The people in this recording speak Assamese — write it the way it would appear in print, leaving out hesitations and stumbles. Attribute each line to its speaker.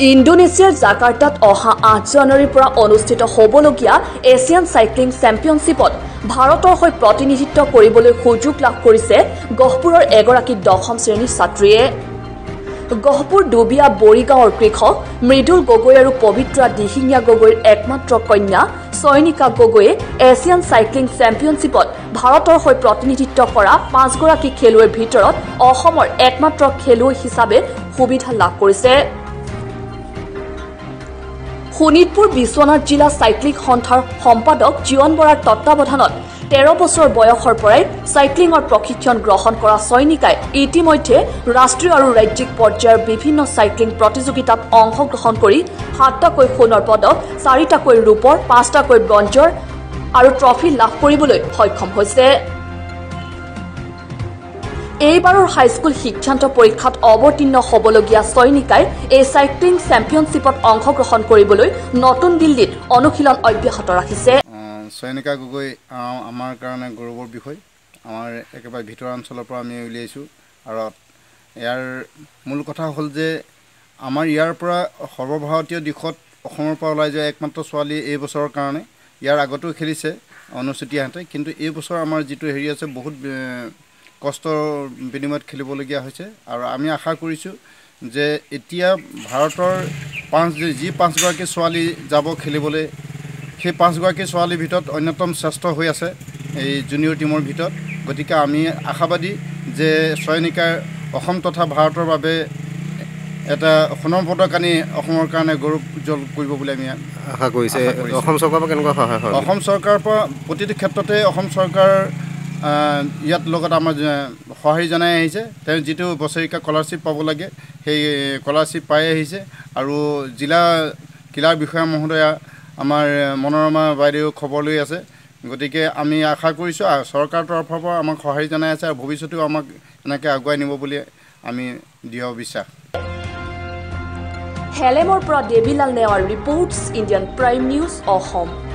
Speaker 1: ইণ্ডোনেছিয়াৰ জাকাৰ্টাত অহা 8 জানুৱাৰীৰ পৰা অনুষ্ঠিত হ'বলগীয়া এছিয়ান চাইক্লিং চেম্পিয়নশ্বিপত ভাৰতৰ হৈ প্ৰতিনিধিত্ব কৰিবলৈ সুযোগ লাভ কৰিছে গহপুৰৰ এগৰাকী 10ম শ্ৰেণীৰ ছাত্ৰীয়ে। গহপুৰ দুবিয়া বৰিগাঁৱৰ কৃষক মৃদুল গগৈ আৰু পবিত্ৰা দিহিঙীয়া গগৈৰ একমাত্ৰ কন্যা চয়নিকা গগৈয়ে এছিয়ান চাইক্লিং চেম্পিয়নশ্বিপত ভাৰতৰ হৈ প্ৰতিনিধিত্ব কৰা 5 গৰাকী খেলুৱৈৰ ভিতৰত অসমৰ একমাত্ৰ খেলুৱৈ হিচাপে সুবিধা লাভ কৰিছে। শোণিতপুৰ বিশ্বনাথ জিলা চাইক্লিং সন্থাৰ সম্পাদক জীৱন বৰাৰ তত্বাৱধানত 13 বছৰ বয়সৰ পৰাই চাইক্লিঙৰ প্ৰশিক্ষণ গ্ৰহণ কৰা চয়নিকাই ইতিমধ্যে ৰাষ্ট্ৰীয় আৰু ৰাজ্যিক পৰ্যায়ৰ বিভিন্ন চাইক্লিং প্ৰতিযোগিতাত অংশগ্ৰহণ কৰি 7টাকৈ সোণৰ পদক, 4টাকৈ ৰূপৰ, 5টাকৈ ব্ৰঞ্জৰ আৰু ট্ৰফি লাভ কৰিবলৈ সক্ষম হৈছে। এইবাৰৰ হাইস্কুল শিক্ষান্ত পৰীক্ষাত অৱতীৰ্ণ হ'বলগীয়া চয়নিকাই এই চাইক্লিং চেম্পিয়নশ্বিপত অংশগ্ৰহণ কৰিবলৈ নতুন দিল্লীত অনুশীলন অব্যাহত ৰাখিছে।
Speaker 2: চয়নিকা গগৈ আমাৰ কাৰণে গৌৰৱৰ বিষয়। আমাৰ একেবাৰে ভিতৰুৱা অঞ্চলৰ পৰা আমি উলিয়াইছোঁ আৰু ইয়াৰ মূল কথা হ'ল যে আমাৰ ইয়াৰ পৰা সৰ্বভাৰতীয় দিশত অসমৰ পৰা ওলাই যোৱা একমাত্ৰ ছোৱালী এই বছৰৰ কাৰণে। ইয়াৰ আগতেও খেলিছে অনুচুতীয়াহঁতে, কিন্তু এই বছৰ আমাৰ যিটো হেৰি আছে বহুত কষ্টৰ বিনিময়ত খেলিবলগীয়া হৈছে আৰু আমি আশা কৰিছোঁ যে এতিয়া ভাৰতৰ যি 5গৰাকী ছোৱালী যাব খেলিবলৈ, সেই 5গৰাকী ছোৱালীৰ ভিতৰত অন্যতম শ্ৰেষ্ঠ হৈ আছে এই জুনিয়ৰ টীমৰ ভিতৰত। গতিকে আমি আশাবাদী যে চয়নিকাই অসম তথা ভাৰতৰ বাবে এটা সোণৰ পদক আনি অসমৰ কাৰণে গৌৰৱ উজ্জ্বল কৰিব বুলি আমি
Speaker 3: আশা কৰিছে। অসম চৰকাৰৰ পৰা কেনেকুৱা সহায় হয়?
Speaker 2: অসম চৰকাৰৰ পৰা প্ৰতিটো ক্ষেত্ৰতে অসম চৰকাৰ ইয়াত লগত আমাৰ সঁহাৰি জনাই আহিছে। তেওঁ যিটো বছৰেকীয়া স্কলাৰশ্বিপ পাব লাগে সেই স্কলাৰশ্বিপ পাই আহিছে আৰু জিলা ক্ৰীড়াৰ বিষয়া মহোদয়া আমাৰ মনোৰমা বাইদেউ খবৰ লৈ আছে। গতিকে আমি আশা কৰিছোঁ চৰকাৰৰ তৰফৰ পৰা আমাক সঁহাৰি জনাই আছে আৰু ভৱিষ্যতেও আমাক এনেকৈ আগুৱাই নিব বুলি আমি দৃঢ় বিশ্বাস।
Speaker 1: হেলেমৰ পৰা Devilal Newar reports, Indian prime news, Assam.